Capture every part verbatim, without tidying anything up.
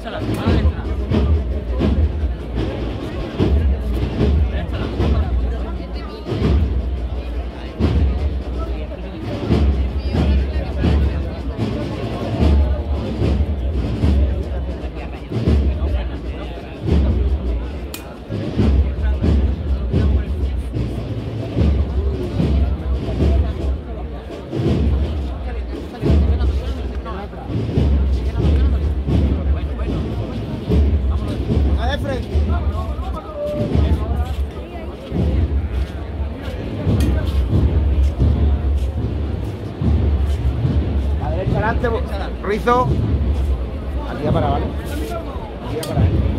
Rizo. Aquí ya para, ¿vale? Aquí ya para.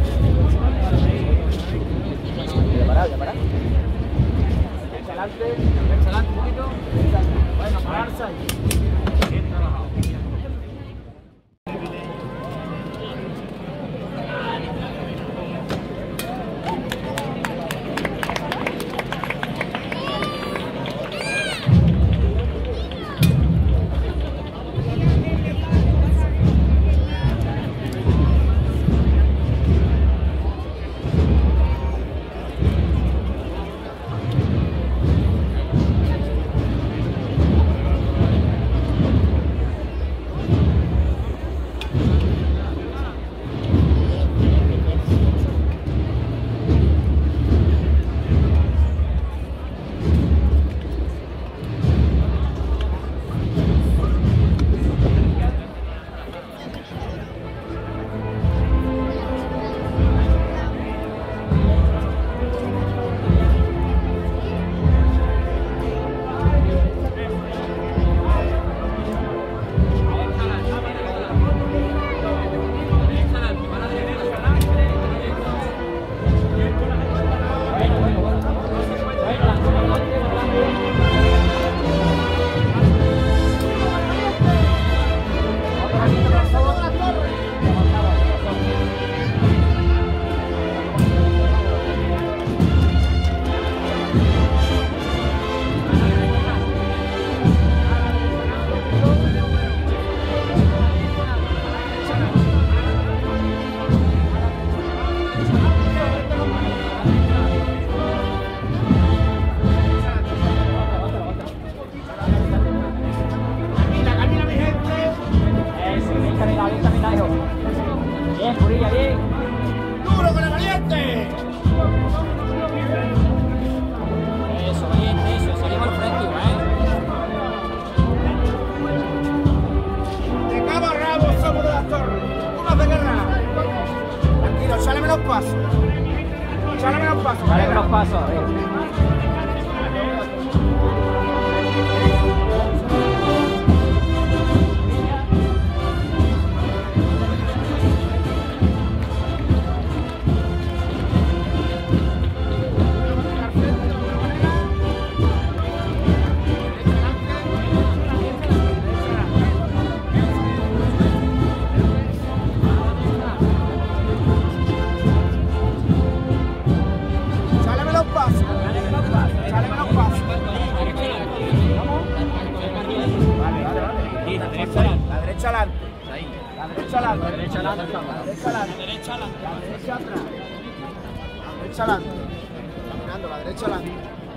Ya para, ya para. Derecha adelante, derecha adelante un poquito. Bueno, pararse ahí. Bien trabajado. Bien, Purilla, bien. ¡Duro con el valiente! Eso, valiente, eso. Salimos al frente, ¿eh? De cabo a rabo somos de las torres. ¡Unos de guerra! Tranquilo, sale menos pasos. Sale menos pasos. Sale menos pasos, a ver. La derecha adelante. La derecha adelante. La derecha adelante. La derecha adelante. La derecha adelante. La derecha atrás. La derecha adelante. Caminando, la derecha adelante.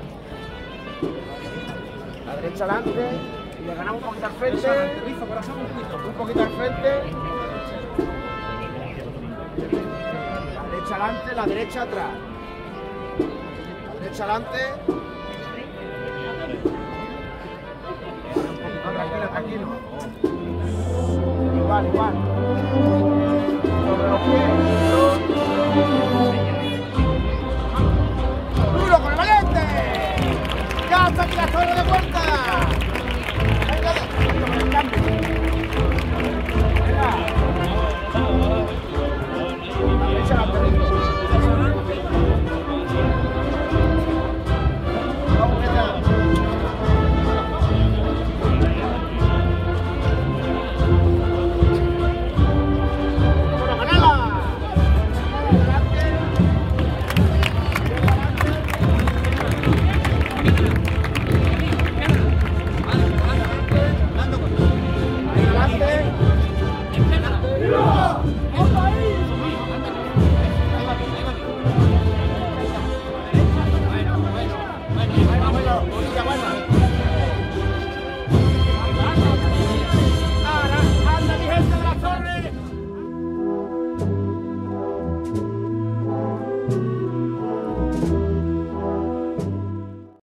La derecha adelante. Y le ganamos un poquito al frente. Un poquito al frente. La derecha adelante, la derecha atrás. La derecha adelante. Tranquilo, tranquilo. Igual, igual. Sobre los pies.